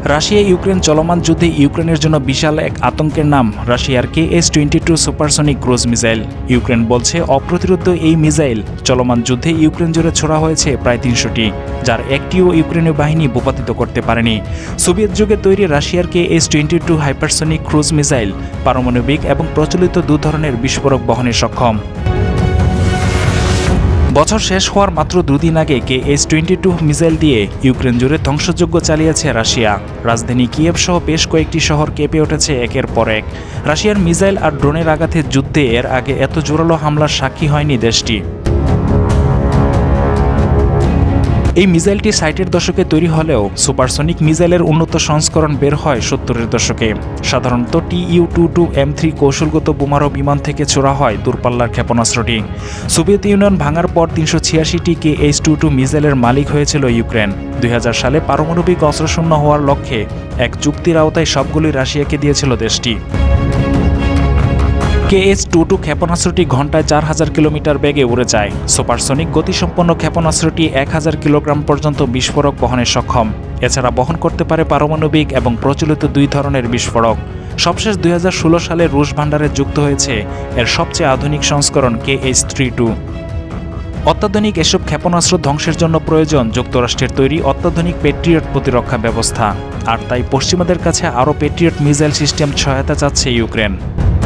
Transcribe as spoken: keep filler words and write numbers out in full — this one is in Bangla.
রাশিয়া ইউক্রেন চলমান যুদ্ধে ইউক্রেনের জন্য বিশাল এক আতঙ্কের নাম রাশিয়ার K H twenty two supersonic cruise missile. Ukraine বলছে অপ্রতিরোধ এই মিসাইল চলমান যুদ্ধে ইউক্রেন জুড়ে ছোড়া হয়েছে প্রায় তিনশোটি, যার একটিও ইউক্রেনীয় বাহিনী ভূপাতিত করতে পারেনি। সোভিয়েত যুগে তৈরি রাশিয়ার K H twenty two hypersonic cruise missile পারমাণবিক এবং প্রচলিত দু ধরনের বিস্ফোরক বহনে সক্ষম। বছর শেষ হওয়ার মাত্র দুদিন আগে K H twenty two missile দিয়ে ইউক্রেন জুড়ে ধ্বংসযজ্ঞ চালিয়েছে রাশিয়া। রাজধানী কিয়েভ সহ বেশ কয়েকটি শহর কেঁপে উঠেছে একের পর এক। রাশিয়ার মিসাইল আর ড্রোনের আঘাতের যুদ্ধে এর আগে এত জোরালো হামলার সাক্ষী হয়নি দেশটি। এই মিসাইলটি ষাটের দশকে তৈরি হলেও সুপারসনিক মিসাইলের উন্নত সংস্করণ বের হয় সত্তরের দশকে। সাধারণত T U two two M three কৌশলগত বোমারু বিমান থেকে ছোড়া হয় দূরপাল্লার ক্ষেপণাস্ত্রটি। সোভিয়েত ইউনিয়ন ভাঙার পর তিনশো ছিয়াশিটি কে এইচ টু টু মিসাইলের মালিক হয়েছিল ইউক্রেন। দুই হাজার সালে পারমাণবিক অস্ত্রশূন্য হওয়ার লক্ষ্যে এক চুক্তির আওতায় সবগুলি রাশিয়াকে দিয়েছিল দেশটি। কে এইচ টু টু ক্ষেপণাস্ত্রটি ঘন্টায় চার হাজার কিলোমিটার বেগে উড়ে যায়। সুপারসনিক গতিসম্পন্ন ক্ষেপণাস্ত্রটি এক হাজার কিলোগ্রাম পর্যন্ত বিস্ফোরক বহনে সক্ষম। এছাড়া বহন করতে পারে পারমাণবিক এবং প্রচলিত দুই ধরনের বিস্ফোরক। সবশেষ দুই হাজার ষোলো সালে রুশ ভান্ডারে যুক্ত হয়েছে এর সবচেয়ে আধুনিক সংস্করণ কে এইচ থ্রি টু। অত্যাধুনিক এসব ক্ষেপণাস্ত্র ধ্বংসের জন্য প্রয়োজন যুক্তরাষ্ট্রের তৈরি অত্যাধুনিক পেট্রিয়ট প্রতিরক্ষা ব্যবস্থা, আর তাই পশ্চিমাদের কাছে আরও পেট্রিয়ট মিসাইল সিস্টেম সহায়তা চাচ্ছে ইউক্রেন।